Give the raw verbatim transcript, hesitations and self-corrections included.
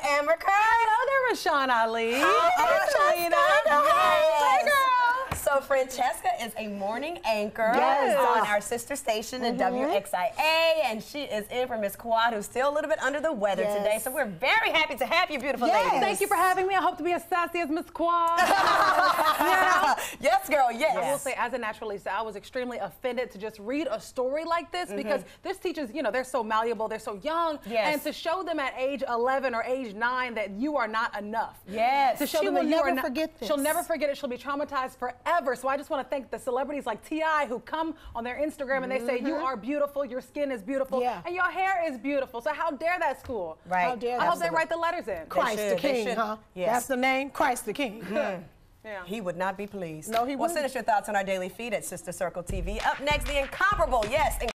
Amber Kurt. Hello there, Rashawn Ali. Hi, Francesca. Hey, girl. So Francesca is a morning anchor Yes. on our sister station in W X I A, and she is in for Miss Quad, who's still a little bit under the weather Yes. today. So we're very happy to have you, beautiful Yes. lady. Thank you for having me. I hope to be as sassy as Miss Quad. Yes, girl, yes. I will say, as a naturalista, I was extremely offended to just read a story like this because this teaches, you know, they're so malleable, they're so young, Yes. and to show them at age eleven or age nine that you are not enough. Yes. To show She them will that you never are not, forget this. She'll never forget it. She'll be traumatized forever. So I just want to thank the celebrities like T I who come on their Instagram and they say, you are beautiful, your skin is beautiful, Yeah. and your hair is beautiful. So how dare that school? Right. How dare I hope that. they write the letters in. Christ should, the they King, should. huh? Yes. That's the name, Christ the King. Yeah. He would not be pleased. No, he Well, wouldn't. send us your thoughts on our daily feed at Sister Circle T V. Up next, the incomparable, yes,